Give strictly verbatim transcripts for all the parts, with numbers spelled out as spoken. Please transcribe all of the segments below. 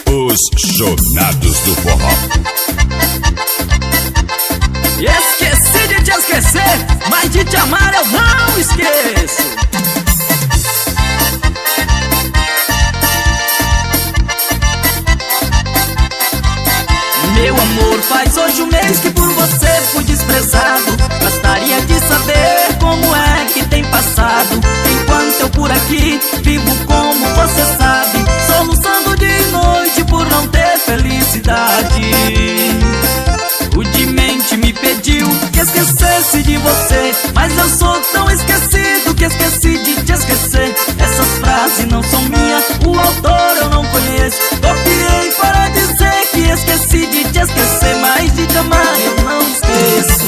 Os Jornados do Forró. Esqueci de te esquecer, mas de te amar eu não esqueço. Meu amor, faz hoje um mês que por você fui desprezado. Gostaria de saber como é que tem passado. Enquanto eu por aqui vivo como você sabe, soluçando de noite por não ter felicidade. O de mente me pediu que esquecesse de você, mas eu sou tão esquecido que esqueci de te esquecer. Essas frases não são minhas, o autor eu não conheço. Copiei para dizer que esqueci de te esquecer, mas de te amar eu não esqueço.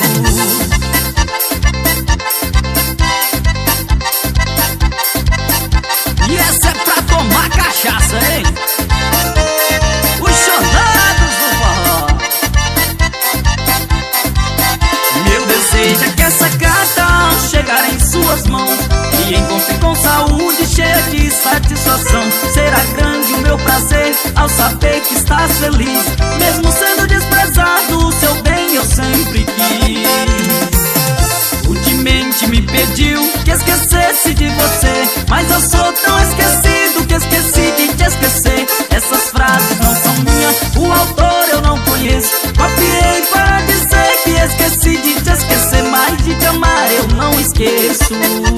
E essa é pra tomar cachaça, hein? Os Jornados do Forró. Meu desejo é que essa carta chegar em suas mãos e encontre com saúde cheia de satisfação. Será grande o meu prazer ao saber que estás feliz, mesmo sendo desprezado, o seu bem eu sempre quis. O de mente me pediu que esquecesse de você, mas eu sou tão esquecido que esqueci de te esquecer. Essas frases não são minhas, o autor eu não conheço. Copiei para dizer que esqueci de te esquecer, mas de te amar eu não esqueço.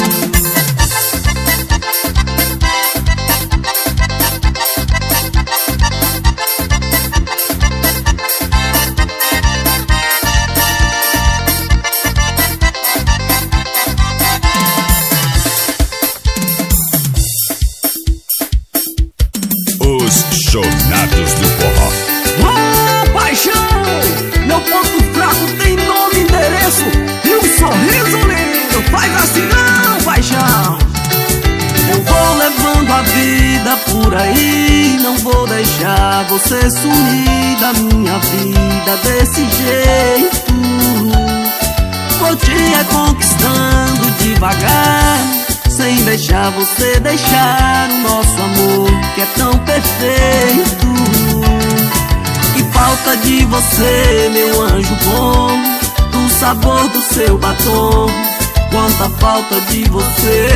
Os Jornados do Forró. Oh, paixão! Meu ponto fraco tem nome e endereço e um sorriso lindo. Faz assim não, paixão! Eu vou levando a vida por aí, não vou deixar você sumir da minha vida desse jeito. Vou te conquistando devagar, sem deixar você deixar o nosso amor que é tão perfeito. Que falta de você, meu anjo bom, do sabor do seu batom. Quanta falta de você.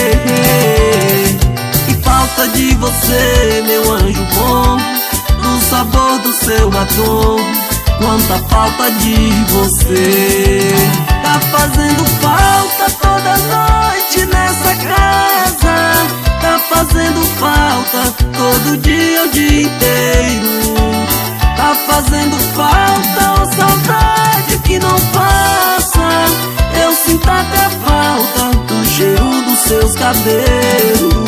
Que falta de você, meu anjo bom, do sabor do seu batom. Quanta falta de você. Tá fazendo falta toda noite nessa casa. Tá fazendo falta todo dia, o dia inteiro. Tá fazendo falta, oh saudade que não passa. Eu sinto até falta do cheiro dos seus cabelos.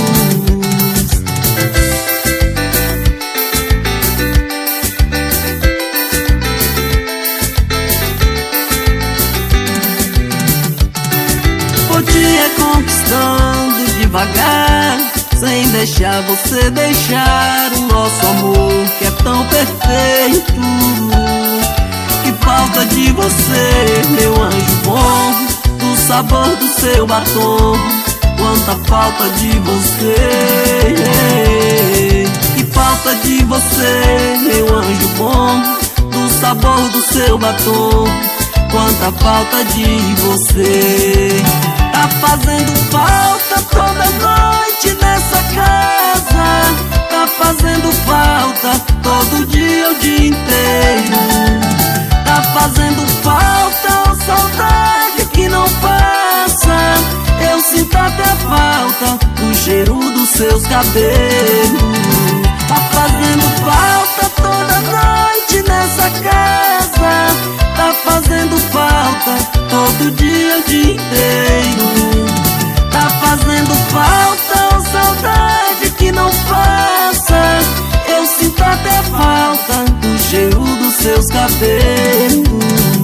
Vou te conquistando devagar, sem deixar você deixar o nosso amor que é tão perfeito. Que falta de você, meu anjo bom, do sabor do seu batom. Quanta falta de você. Que falta de você, meu anjo bom, do sabor do seu batom. Quanta falta de você. Tá fazendo falta toda noite nessa casa. Tá fazendo falta todo dia, o dia inteiro. Tá fazendo falta, oh saudade que não passa. Eu sinto até falta do cheiro dos seus cabelos. Tá fazendo falta toda noite nessa casa. Tá fazendo falta todo dia, o dia inteiro. Tá fazendo falta, oh saudade que não passa. Eu sinto até falta do cheiro dos seus cabelos.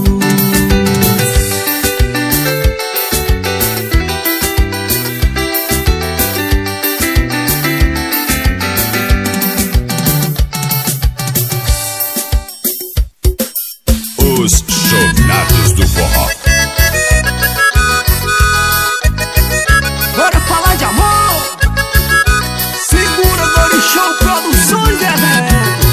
Os Jornados do Forró. Bora falar de amor. Segura Dori Show Produções e Eventos.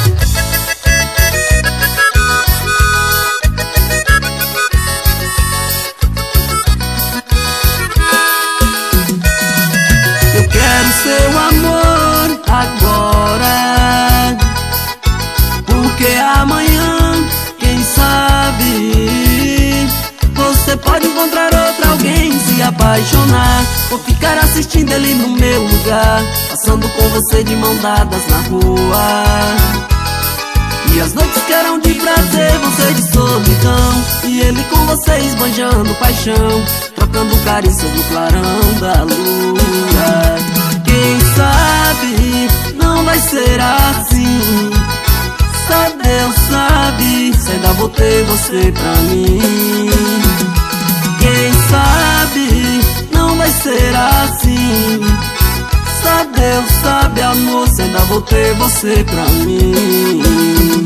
apaixonar. Vou ficar assistindo ele no meu lugar, passando com você de mão dadas na rua. E as noites que eram de prazer, você de solidão, e ele com você esbanjando paixão, trocando carícias no clarão da lua. Quem sabe não vai ser assim, só Deus sabe se ainda vou ter você pra mim. Quem sabe não vai ser assim, só Deus sabe, amor, se ainda vou ter você pra mim.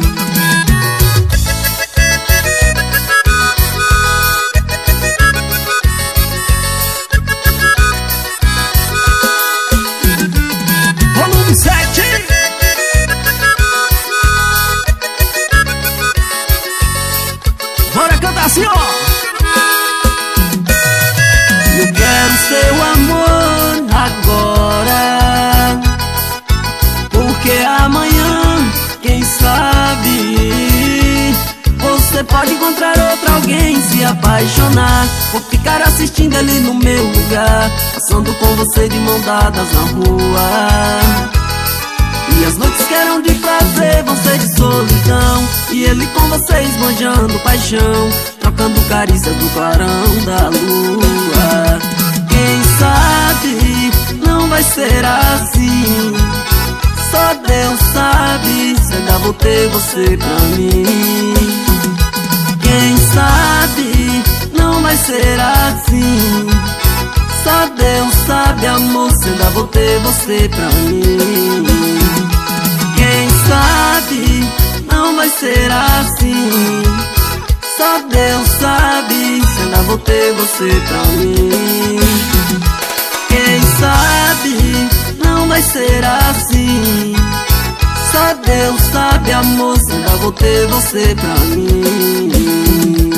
Volume sete. Bora cantar assim, ó. Eu quero seu amor agora, porque amanhã, quem sabe, você pode encontrar outro alguém, se apaixonar. Vou ficar assistindo ele no meu lugar, passando com você de mão dadas na rua. E as noites que eram de prazer, você de solidão, e ele com você esbanjando paixão, trocando carícias no clarão da lua. Quem sabe não vai ser assim, só Deus sabe se ainda vou ter você pra mim. Quem sabe não vai ser assim, só Deus sabe, amor, se ainda vou ter você pra mim. Quem sabe não vai ser assim, só Deus sabe se ainda vou ter você pra mim. Quem sabe não vai ser assim, só Deus sabe, amor, se ainda vou ter você pra mim.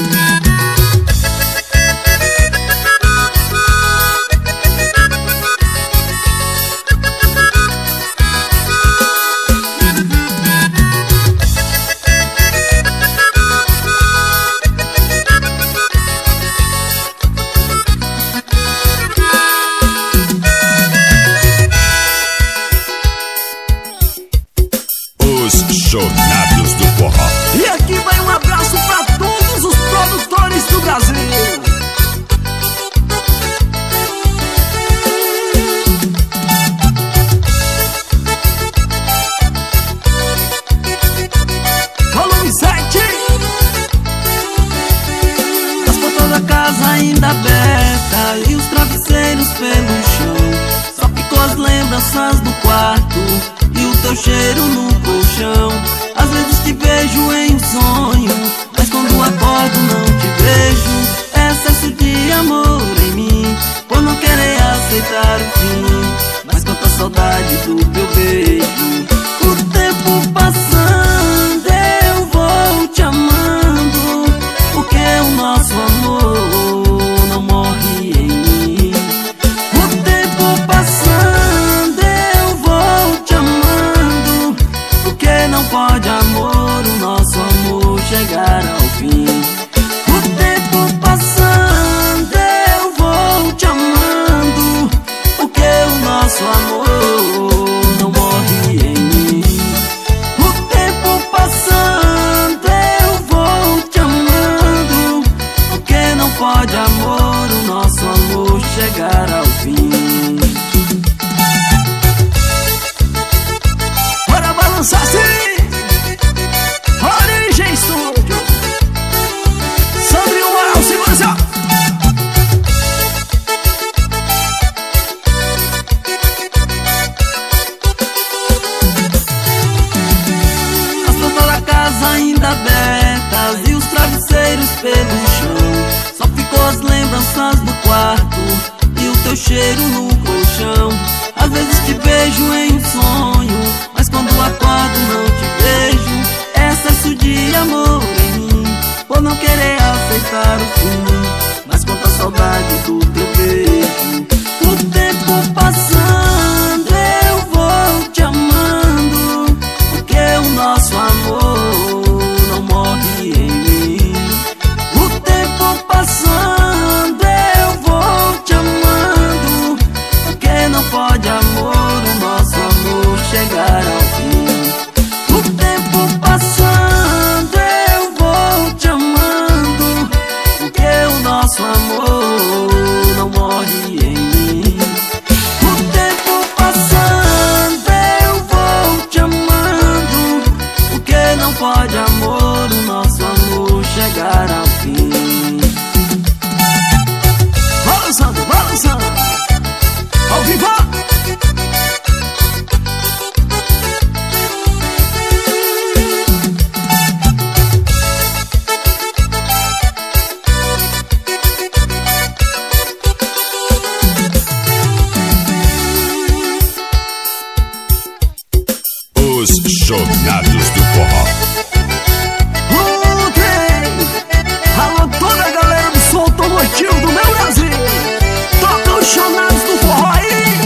Chonados do Forró. E aqui vai um abraço pra todos os produtores do Brasil. Volume sete. As portas da casa ainda abertas e os travesseiros pelo chão, só ficou as lembranças do quarto e o teu cheiro no colchão. Às vezes te vejo em um sonho, mas quando acordo não te vejo. Excesso de amor em mim, por não querer aceitar o fim, mas quanta saudade do teu beijo. O tempo passando, eu vou te amando, porque o nosso amor não morre em mim. O tempo passando, eu vou te amando, porque não pode, amor, o nosso amor chegar ao fim. O tempo passando, eu vou te amando, porque o nosso amor não morre em mim. O tempo passando, eu vou te amando, porque não pode, amor, o nosso amor chegar ao fim. Bora balançar sim. Origem Estúdio. Sandrinho Moral, segura assim, ó. As portas da casa ainda abertas e os travesseiros pelo chão, só ficou as lembranças do quarto e o teu cheiro no colchão. Às vezes te vejo em um sonho, mas quando acordo não te vejo. Excesso de amor em mim, por não querer aceitar o fim, mas quanta saudade do teu beijo. O tempo passando, eu vou te amando, porque o nosso amor não morre em mim. O tempo passando, eu vou te amando, Chonados do Forró. Ok, alô toda a galera do som automotivo do meu Brasil, toca os Chonados do Forró aí.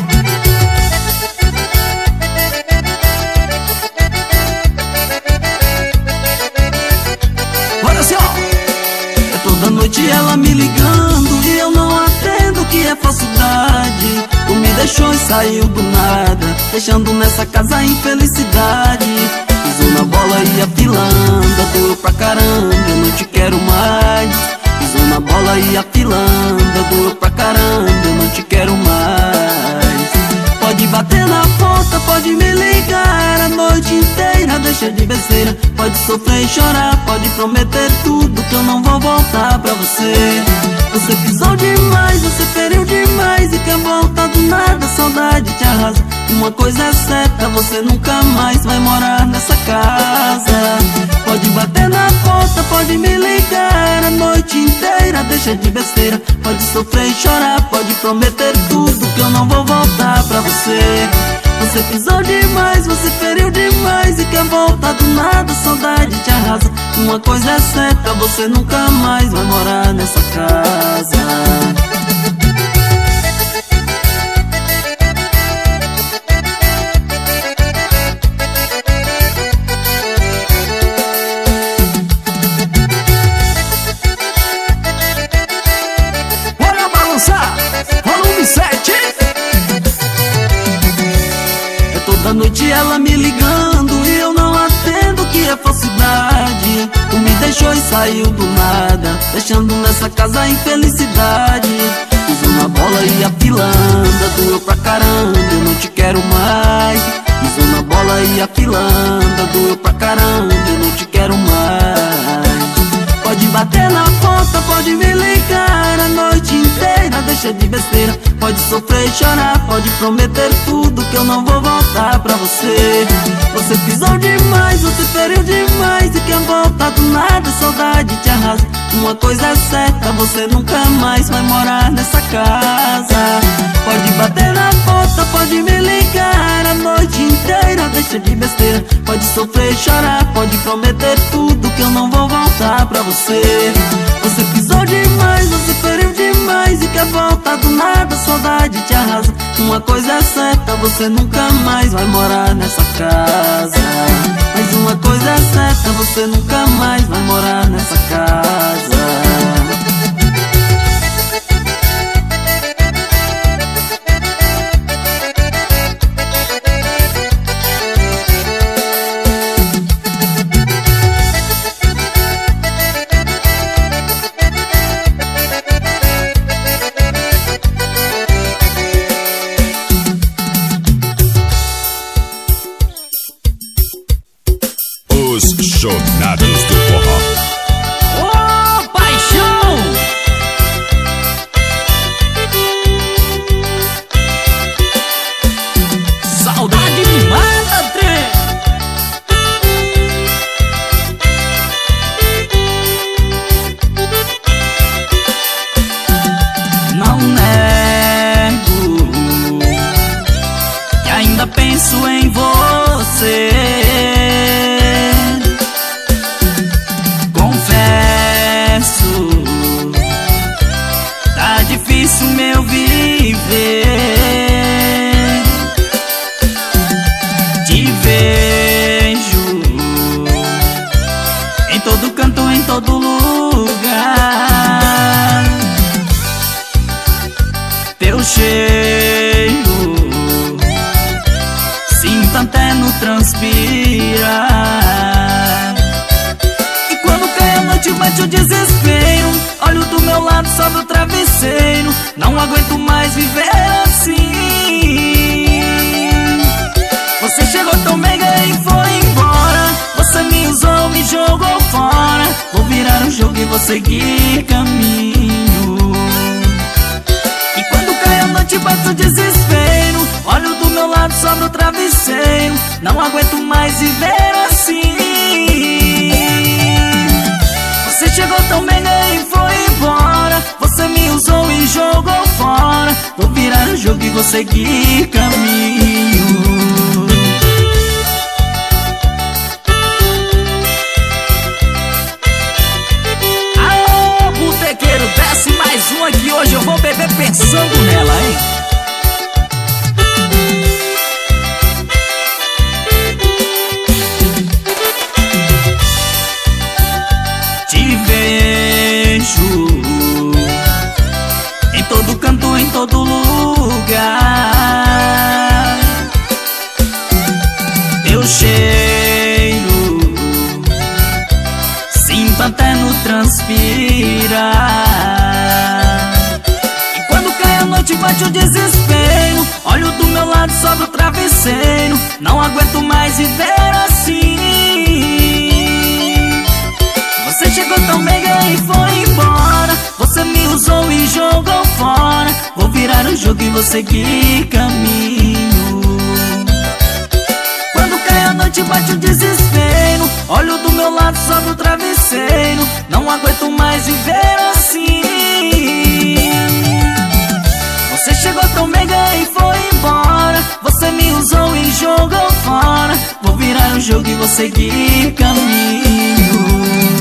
Olha assim, ó. É toda noite ela me ligando e eu não atendo, que é falsidade. Tu me deixou e saiu do nada, deixando nessa casa a infelicidade. Pisou na bola e a pilanda, doeu pra caramba, eu não te quero mais. Pisou na bola e a pilanda, doeu pra caramba, eu não te quero mais. Pode bater na porta, pode me ligar a noite inteira, deixa de besteira. Pode sofrer e chorar, pode prometer tudo, que eu não vou voltar pra você. Você pisou demais, você feriu demais, e quer voltar do nada, saudade te arrasa. Uma coisa é certa, você nunca mais vai morar nessa casa. Pode bater na porta, pode me ligar a noite inteira, deixa de besteira. Pode sofrer e chorar, pode prometer tudo, que eu não vou voltar pra você. Você pisou demais, você feriu demais, e quer voltar do nada, saudade te arrasa. Uma coisa é certa, você nunca mais vai morar nessa casa. Bora balançar, volume sete. Toda noite ela me ligando e eu não atendo, que é falsidade. Tu me deixou e saiu do nada, deixando nessa casa a infelicidade. Pisou na bola e a pilanda, doeu pra caramba, eu não te quero mais. Pisou na bola e a pilanda, doeu pra caramba, eu não te quero mais. Pode bater na porta, pode me ligar a noite inteira, deixa de besteira. Pode sofrer e chorar, pode prometer tudo, que eu não vou voltar pra você. Você pisou demais, você feriu demais, e quer voltar do nada, saudade te arrasa. Uma coisa é certa, você nunca mais vai morar nessa casa. Pode bater na porta, pode me ligar a noite inteira, deixa de besteira. Pode sofrer e chorar, pode prometer tudo, que eu não vou voltar pra você. Você pisou demais, você feriu demais, e quer voltar do nada, saudade te arrasa. Uma coisa é certa, você nunca mais vai morar nessa casa. Mas uma coisa é certa, você nunca mais vai morar nessa casa. Os Chonados do Forró. Ô, paixão! Saudade me mata, trem! Não nego que ainda penso em você. Difícil meu viver, te vejo em todo canto, em todo lugar. Teu cheiro sinto até no transpirar. E quando cai a noite bate o desespero, olho do meu lado sobe o travesseiro. Não aguento mais viver assim. Você chegou tão mega e foi embora. Você me usou, me jogou fora. Vou virar o jogo e vou seguir caminho. E quando cai a noite bate o desespero, olho do meu lado sobe o travesseiro. Não aguento mais viver assim. Você chegou tão mega e foi embora. Você me usou e jogou fora. Vou virar o jogo e vou seguir caminho. não aguento mais viver assim. Você chegou tão meiga e foi embora. Você me usou e jogou fora. Vou virar o jogo e vou seguir caminho. Quando cai a noite bate o desespero. Olho do meu lado sobre o travesseiro. Não aguento mais viver assim. Você chegou tão meiga e foi embora. Você me usou e jogou fora. Vou virar o jogo e vou seguir caminho.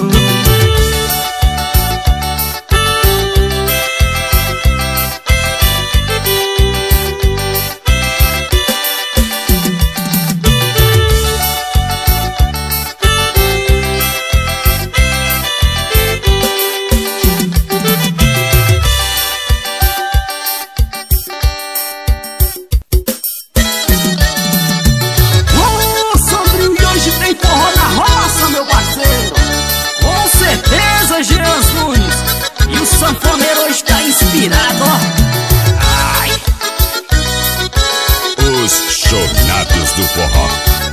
Sanfoneiro está inspirado. Ai. Os Chonados do Forró.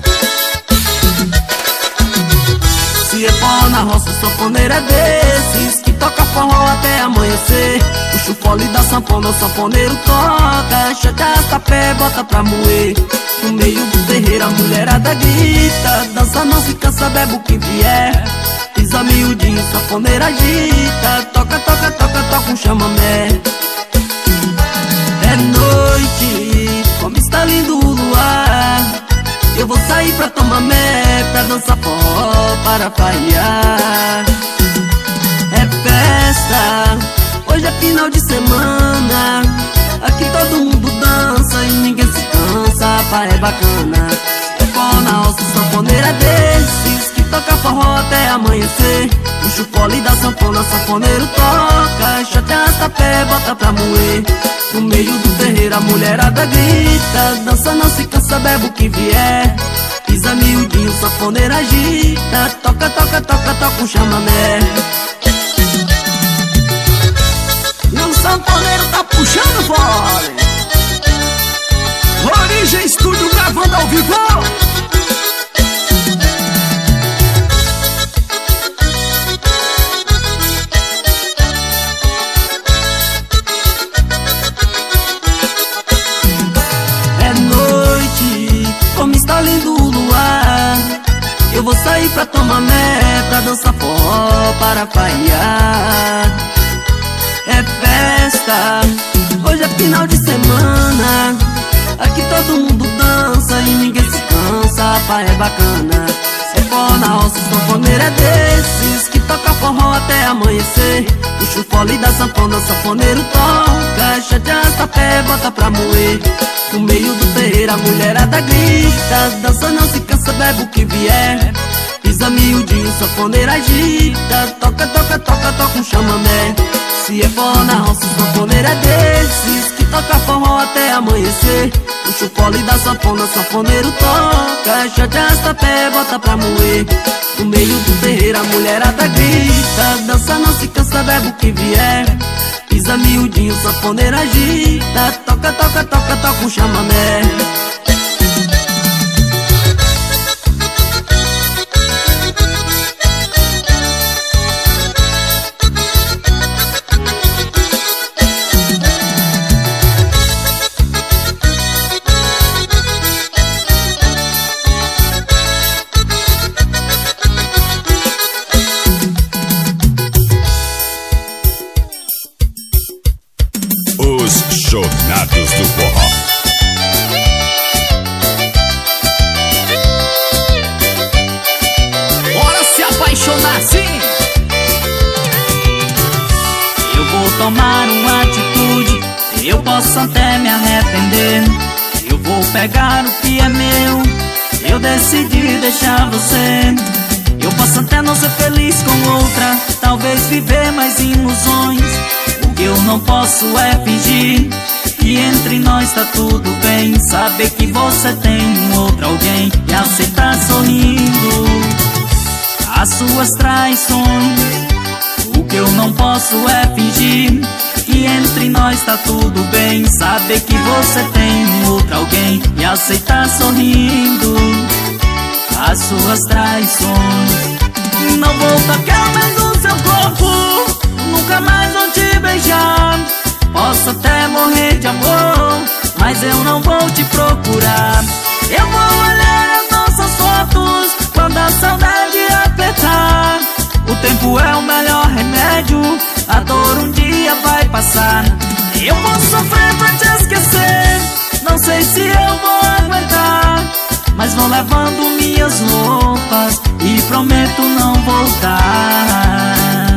Se é forró na roça, o sanfoneiro é desses que toca forró até amanhecer. Puxa o fole da sanfona, o sanfoneiro toca. Chega essa pé, bota pra moer. No meio do terreiro a mulherada grita. Dança, não se cansa, bebe o que vier. Pisa miudinho, sanfoneiro agita. Toca, toca, toca, toca um chamamé. É noite, como está lindo o luar. Eu vou sair pra tomar mé, pra dançar forró, para farrear. É festa, hoje é final de semana. Aqui todo mundo dança e ninguém se cansa, pá, é bacana. É forró na roça, sanfoneiro é desses que toca forró até amanhecer. Puxa o fole da sanfona, sanfoneiro toca. Chate arrasta pé, bota pra moer. No meio do terreiro a mulherada grita. Dança, não se cansa, bebe o que vier. Pisa miudinho, sanfoneiro agita. Toca, toca, toca, toca um chamamé. E o sanfoneiro tá puxando fora. Origem Estúdio gravando ao vivo. Como está lindo o luar. Eu vou sair pra tomar mé, pra dançar forró, para farrear. É festa, hoje é final de semana. Aqui todo mundo dança e ninguém se cansa, pá, é bacana. É forró na roça, sanfoneiro é desses que toca forró até amanhecer. Puxa o fole da sanfona, sanfoneiro toca. Chate arrasta pé, bota pra moer. No meio do terreiro a mulherada grita. Dança, não se cansa, bebe o que vier. Pisa miudinho, sanfoneiro agita. Toca, toca, toca, toca um chamamé. Se é forró na roça, sanfoneiro é desses que toca forró até amanhecer. Puxa o fole da sanfona, sanfoneiro toca. Chate arrasta pé, bota pra moer. No meio do terreiro a mulherada grita. Dança, não se cansa, bebe o que vier. Pisa miudinho, sanfoneiro agita. Toca, toca, toca, toca um chamamé. Chonados do Forró. Bora se apaixonar sim. Eu vou tomar uma atitude, eu posso até me arrepender. Eu vou pegar o que é meu, eu decidi deixar você. Eu posso até não ser feliz com outra, talvez viver mais ilusões. O que eu não posso é fingir que entre nós tá tudo bem. Saber que você tem um outro alguém e aceitar sorrindo as suas traições. O que eu não posso é fingir que que entre nós tá tudo bem. Saber que você tem um outro alguém e aceitar sorrindo as suas traições. Não vou tocar mais no seu corpo, nunca mais vou te beijar. Posso até morrer de amor, mas eu não vou te procurar. Eu vou olhar as nossas fotos quando a saudade apertar. O tempo é o melhor remédio, a dor um dia vai passar. Eu vou sofrer pra te esquecer, não sei se eu vou aguentar, mas vou levando minhas roupas e prometo não voltar.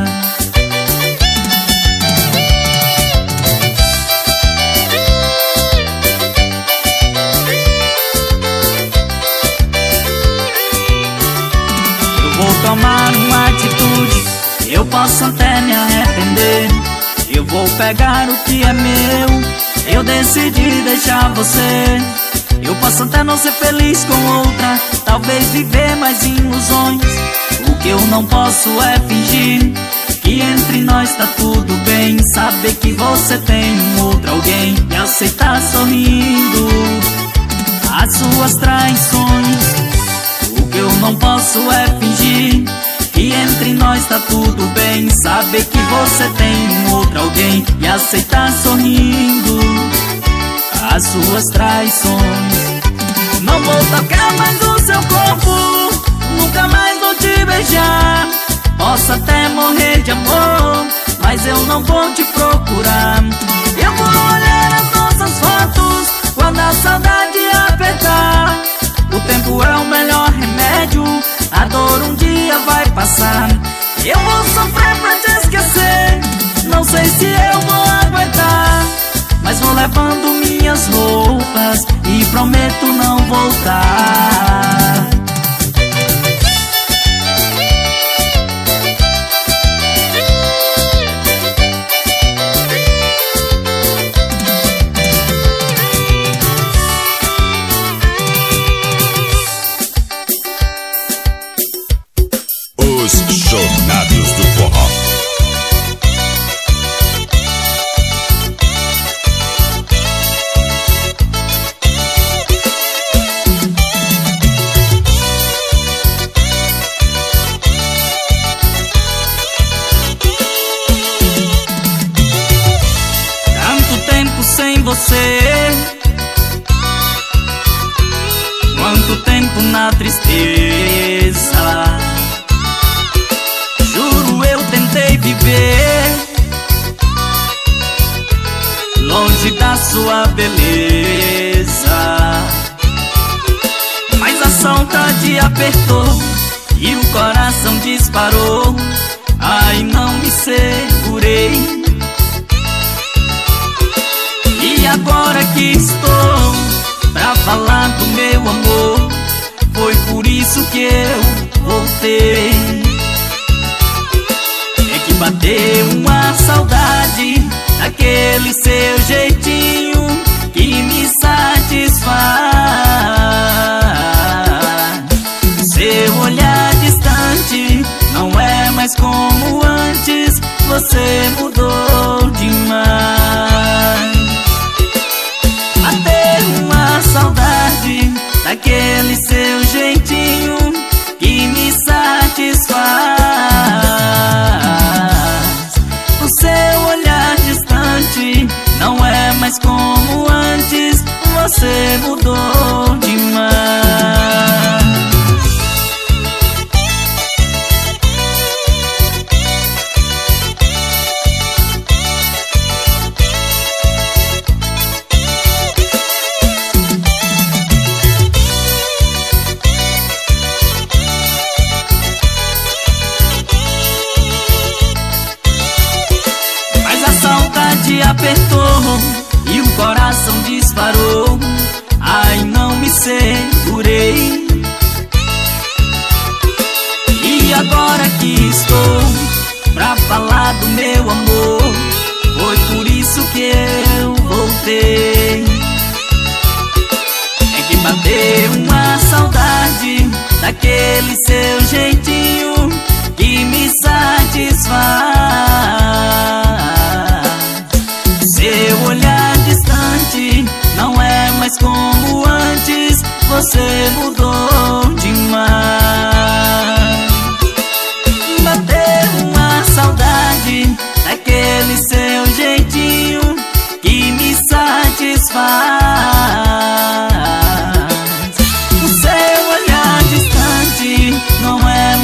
Eu vou tomar uma atitude, eu posso até me arrepender. Eu vou pegar o que é meu, eu decidi deixar você. Eu posso até não ser feliz com outra, talvez viver mais ilusões. O que eu não posso é fingir que entre nós tá tudo bem. Saber que você tem um outro alguém e aceitar sorrindo as suas traições. O que eu não posso é fingir que entre nós tá tudo bem. Saber que você tem um outro alguém e aceitar sorrindo as suas traições. Não vou tocar mais no seu corpo, nunca mais vou te beijar. Posso até morrer de amor, mas eu não vou te procurar. Eu vou olhar as nossas fotos quando a saudade apertar. O tempo é o melhor remédio, a dor um dia vai passar. Eu vou sofrer pra te esquecer, não sei se eu vou aguentar, mas vou levando minhas roupas e prometo não voltar. Os Jornados do Forró. Você, quanto tempo na tristeza. Juro, eu tentei viver longe da sua beleza, mas a saudade apertou e o coração disparou. Ai, não me segurei. E agora que estou pra falar do meu amor, foi por isso que eu voltei. É que bateu uma saudade daquele seu jeitinho que me satisfaz. Seu olhar distante não é mais como antes, você mudou demais. Saudade daquele seu jeitinho que me satisfaz. O seu olhar distante não é mais como antes, você mudou demais. Apertou e o coração disparou. Ai, não me segurei. E agora que estou pra falar do meu amor, foi por isso que eu voltei. É que bateu uma saudade daquele seu jeitinho que me satisfaz.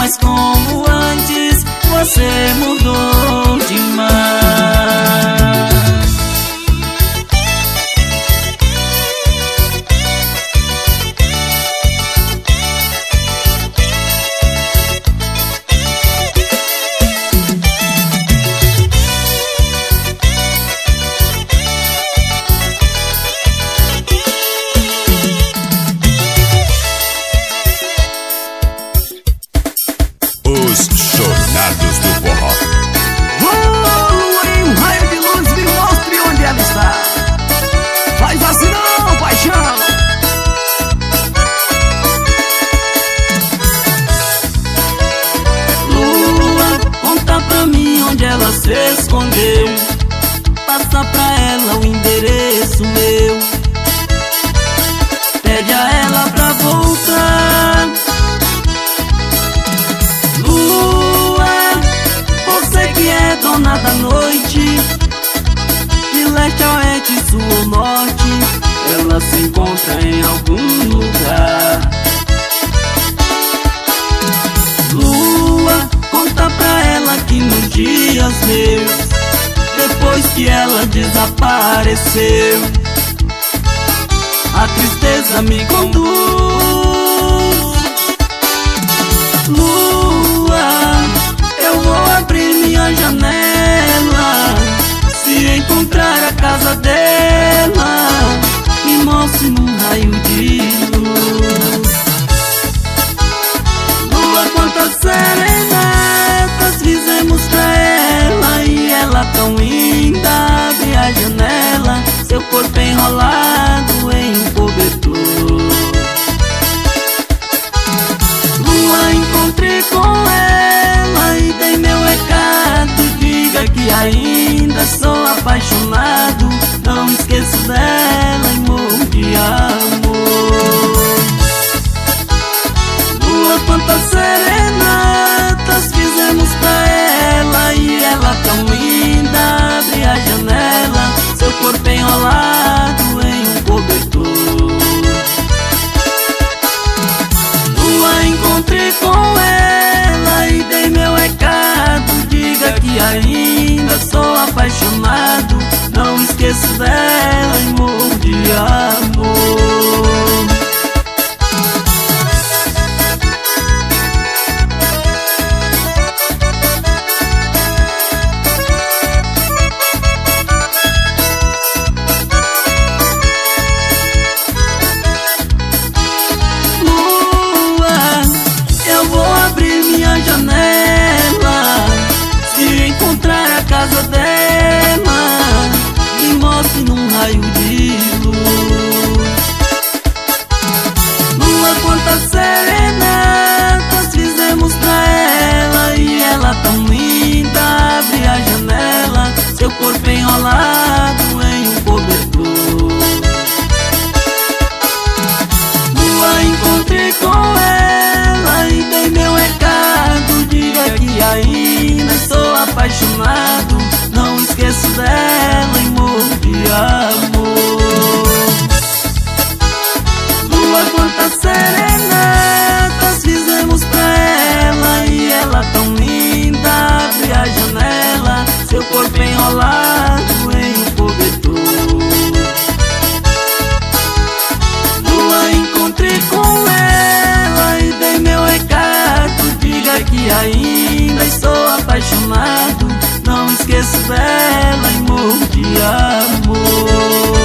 mais como antes, você mudou demais. Os Jornados do Forró. Oh, em um raio de luz me mostre onde ela está. Faz assim não, paixão. Lua, conta pra mim onde ela se escondeu. Passa pra ela o endereço meu. Pede a ela pra voltar. Dona da noite, de leste a oeste, sul ou norte, ela se encontra em algum lugar. Lua, conta pra ela que nos dias meus, depois que ela desapareceu, a tristeza me conduz. Lua, eu vou abrir minha janela, se encontrar a casa dela, me mostre num raio de luz. Lua, quantas serenatas fizemos pra ela, e ela tão linda, abre a janela, seu corpo enrolado em um cobertor. Lua, encontrei com ela e dei meu recado, diga que ainda sou apaixonado, não esqueço dela e morro de amor. Lua, quantas serenatas fizemos pra ela, e ela tão linda, abre a janela, seu corpo enrolado em um cobertor. Lua, encontrei com ela e dei meu recado, diga que ainda sou apaixonado, não esqueço dela e morro de amor. Lua, eu vou abrir minha janela, se encontrar a casa dela, me mostre num raio de luz. Lua, quantas serenatas fizemos pra ela, e ela tão linda, abre a janela, seu corpo enrolado em um cobertor. Lua, encontrei com ela e dei meu recado, diga que ainda sou apaixonado, não esqueço dela e morro de amor. Lua, quantas serenatas fizemos pra ela, e ela tão linda, abre a janela, seu corpo enrolado em um cobertor. Lua, encontrei com ela e dei meu recado, diga que ainda estou apaixonado, não esqueço dela e morro de amor.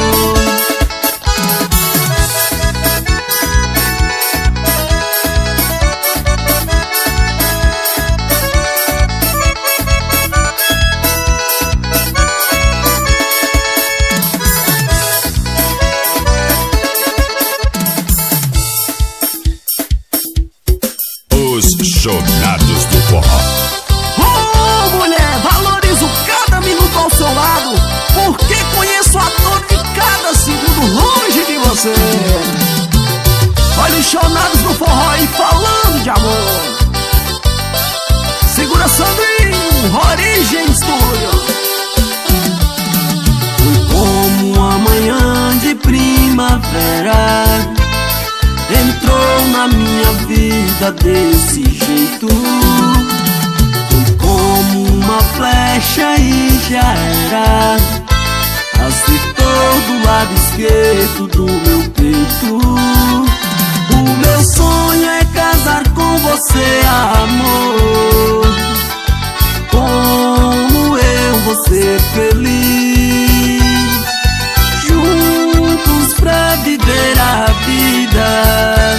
Os Jornados do Forró. Oh, mulher, valorizo cada minuto ao seu lado, porque conheço a dor de cada segundo longe de você. Olha os Jornados do Forró e falando de amor. Segura Sandrinho, Origem Studio. Foi como uma manhã de primavera, entrou na minha vida desse jeito. jeito. Foi como uma flecha e já era. Acertou do lado esquerdo do meu peito. O meu sonho é casar com você, amor. Como eu vou ser feliz, juntos pra viver a vida.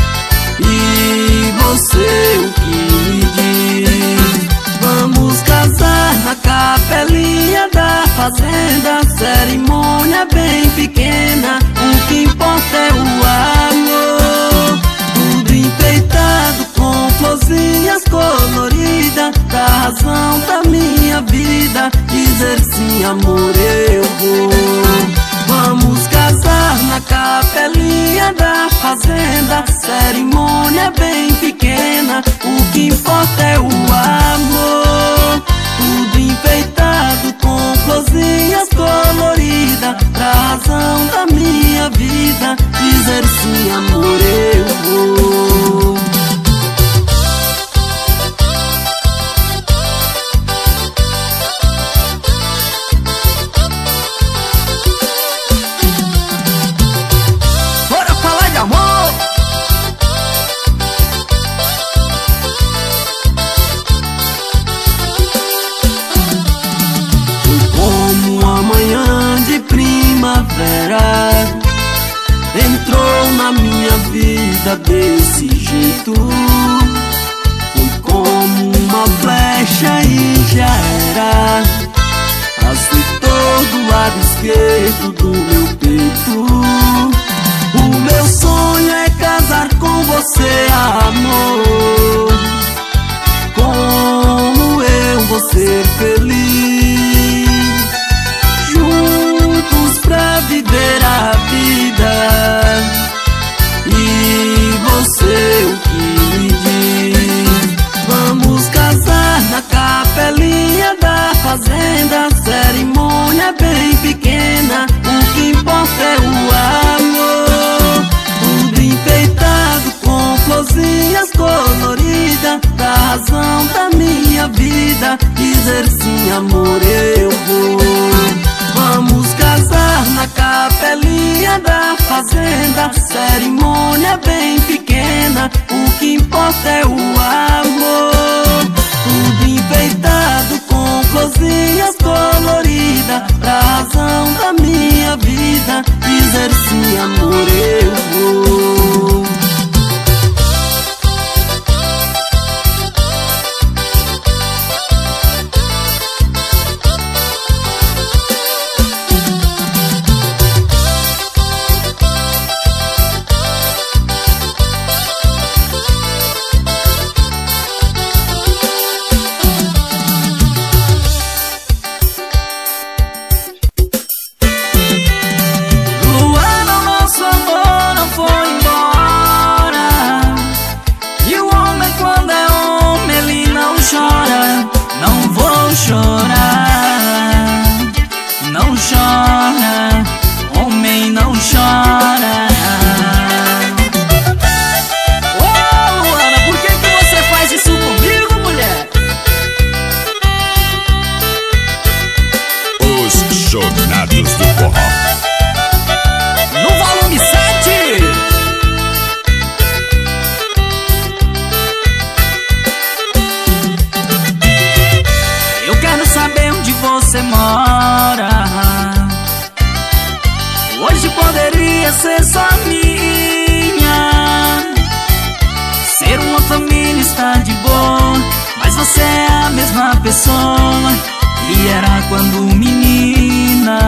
E você o que me diz? Vamos casar na capelinha da fazenda. Cerimônia bem pequena, o que importa é o amor. Tudo enfeitado com florzinhas coloridas, da razão da minha vida. Dizer sim, amor, eu vou. Vamos casar na capelinha da fazenda. Cerimônia bem pequena, o que importa é o amor. Tudo enfeitado com florzinhas coloridas, pra razão da minha vida. Dizer sim, amor, eu vou. Bora falar de amor. Manhã de primavera entrou na minha vida desse jeito. Foi como uma flecha e já era. Acertou do lado esquerdo do meu peito. O meu sonho é casar com você, amor. Como eu vou ser feliz, pra viver a vida. E você o que me diz? Vamos casar na capelinha da fazenda. Cerimônia bem pequena, o que importa é o amor. Tudo enfeitado com florzinhas coloridas, da razão da minha vida. Dizer sim, amor, eu vou. Vamos casar na capelinha da fazenda. Cerimônia bem pequena, o que importa é o amor. Tudo enfeitado com florzinhas coloridas, pra razão da minha vida. Dizer sim, amor, eu vou. Jornados do Forró. No volume sete. Eu quero saber onde você mora. Hoje poderia ser só minha. Ser uma família está de boa, mas você é a mesma pessoa que era quando menina.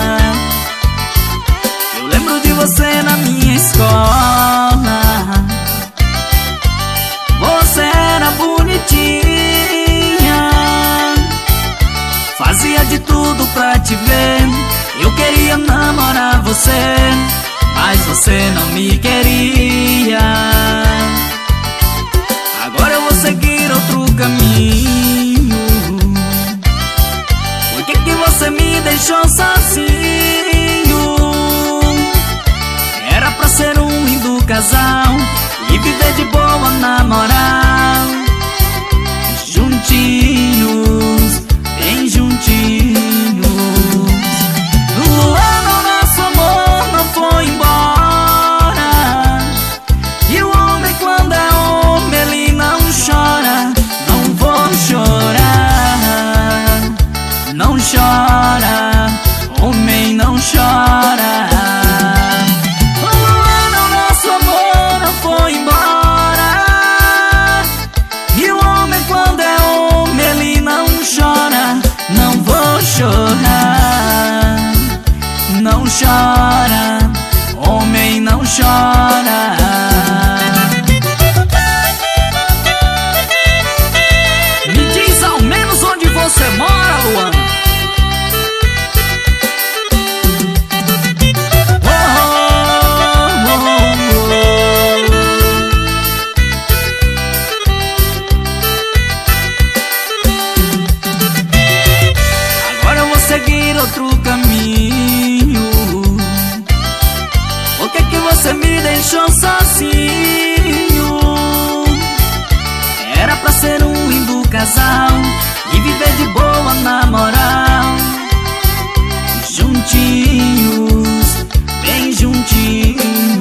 Eu lembro de você na minha escola. Você era bonitinha, fazia de tudo pra te ver. Eu queria namorar você, mas você não me queria. Agora eu vou seguir outro caminho. Por que que você me deixou sozinho? Era pra ser um lindo chora, homem não chora. Me diz ao menos onde você mora, Luana. Outro caminho. Por que que você me deixou sozinho? Era pra ser um lindo casal e viver de boa na moral, juntinhos, bem juntinhos.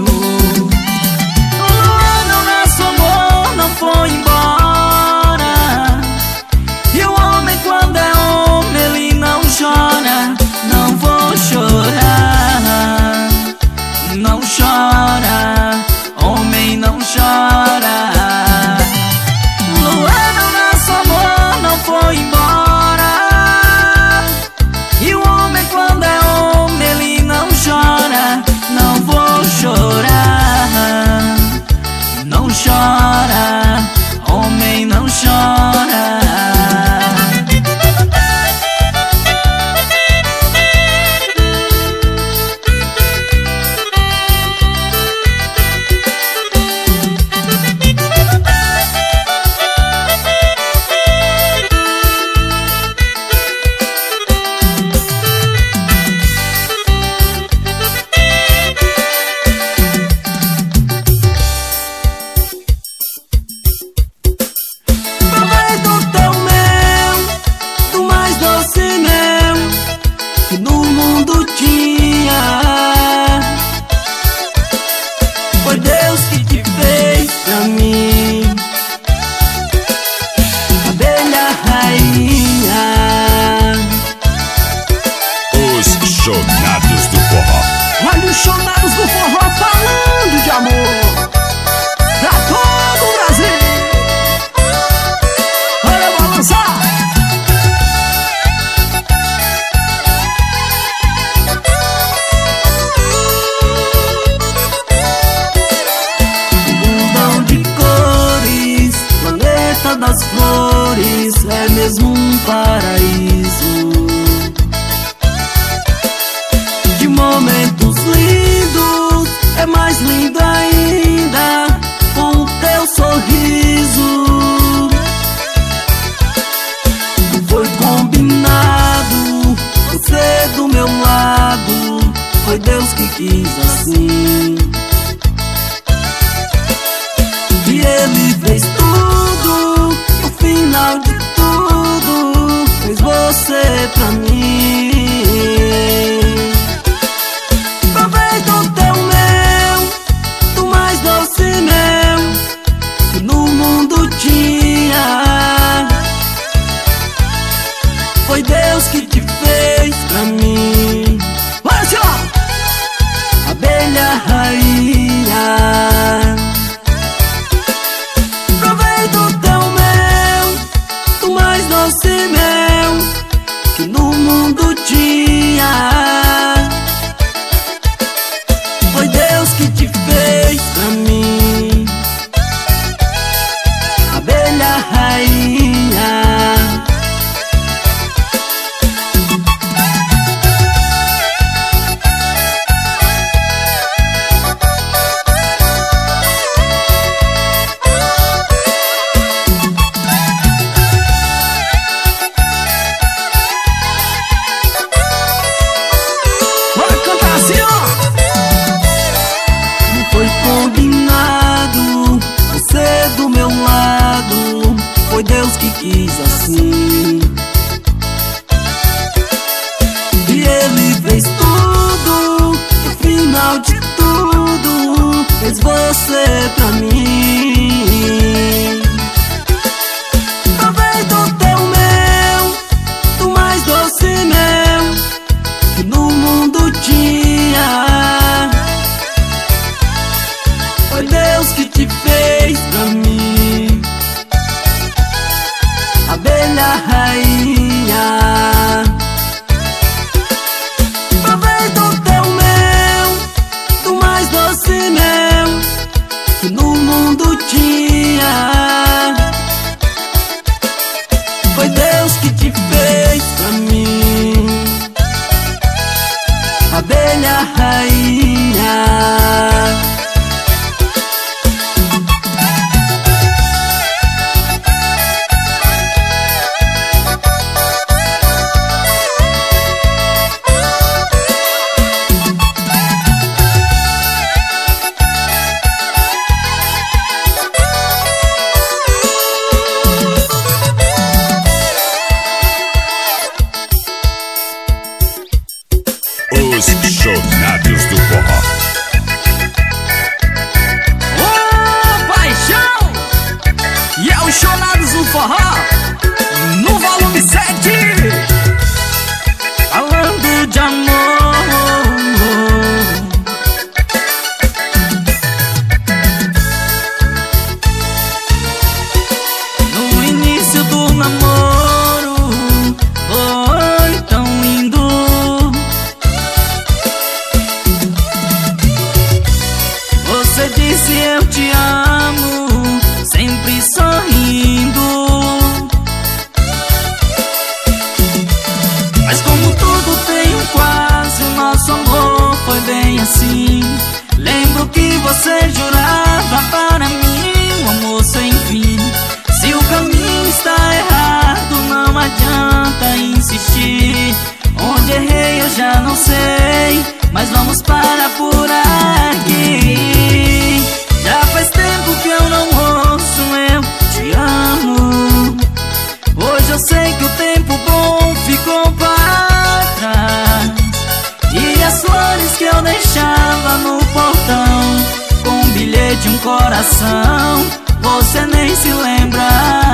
Luana, o nosso amor não foi embora, e o homem quando é homem ele não chora. Não vou chorar, não chora, homem não chora. Luana, o nosso amor não foi embora, e o homem quando é homem ele não chora. Não vou chorar, não chora, homem não chora. Chonados do Forró. Olha os Chonados do Forró falando de amor pra todo o Brasil. Olha, balançar. Mundão de cores, planeta das flores, é mesmo um paraíso. De momentos lindos, é mais lindo ainda com o teu sorriso. Foi combinado, você do meu lado, foi Deus que quis assim. E Ele fez tudo, no final de tudo, fez você pra mim. Foi Deus que te fez pra mim. Vai, Silão! Abelha rainha, aproveita o teu mel, do mais doce mel que no mundo tinha. Foi Deus que te fez pra mim. Abelha rainha, Deus que quis assim. E Ele fez tudo, no final de tudo, fez você pra mim. Aproveita o teu mel, do mais doce mel que no mundo tinha. Foi Deus que te fez pra mim. Abelha rainha, aproveita o teu mel, não sei, mas vamos parar por aqui. Já faz tempo que eu não ouço eu te amo. Hoje eu sei que o tempo bom ficou para trás, e as flores que eu deixava no portão com um bilhete e um coração, você nem se lembra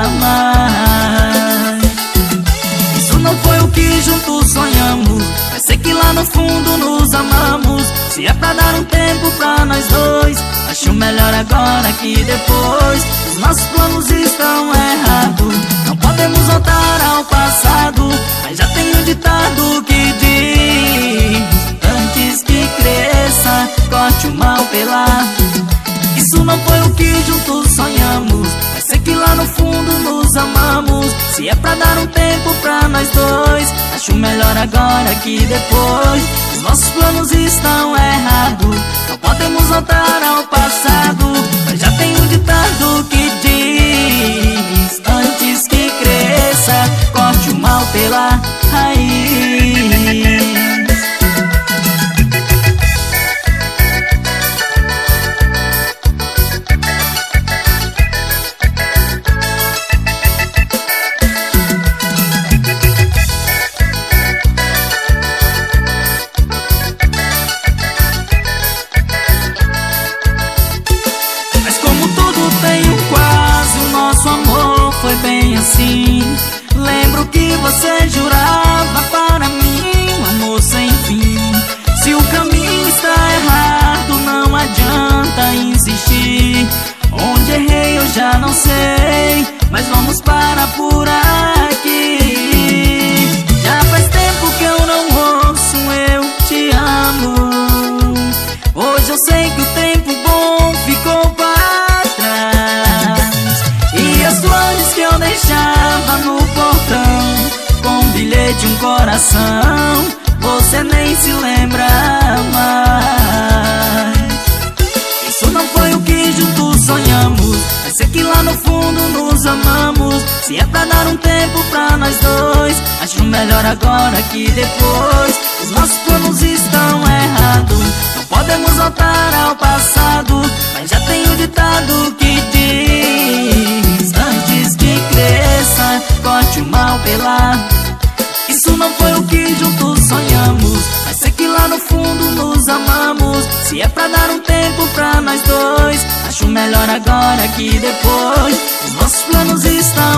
mais. Isso não foi o que juntos sonhamos, mas sei que lá no fundo nos amamos. Se é pra dar um tempo pra nós dois, acho melhor agora que depois. Os nossos planos estão errados, não podemos voltar ao passado, mas já tem um ditado que diz: antes que cresça, corte o mal pela. Isso não foi o que juntos sonhamos, mas sei que lá no fundo nos amamos. Se é pra dar um tempo pra nós dois, acho melhor agora que depois. Os nossos planos estão errados, não podemos voltar ao passado, mas já tem um ditado que diz: antes que cresça, corte o mal pela raiz. Foi bem assim. Lembro que você jurava para mim um amor sem fim. Se o caminho está errado, não adianta insistir. Onde errei eu já não sei, mas vamos parar por aqui. Já faz tempo que eu não ouço eu te amo. Hoje eu sei que o tempo bom ficou para trás, e as flores que eu deixava no portão com um bilhete e um coração, você nem se lembra mais. Isso não foi o que juntos sonhamos, mas sei que lá no fundo nos amamos. Se é pra dar um tempo pra nós dois, acho melhor agora que depois. Os nossos planos estão errados, não podemos voltar ao passado, mas já tem um ditado que diz: antes que cresça, corte o mal pela. Isso não foi o que juntos sonhamos, mas sei que lá no fundo nos amamos. Se é pra dar um tempo pra nós dois, acho melhor agora que depois. Os nossos planos estão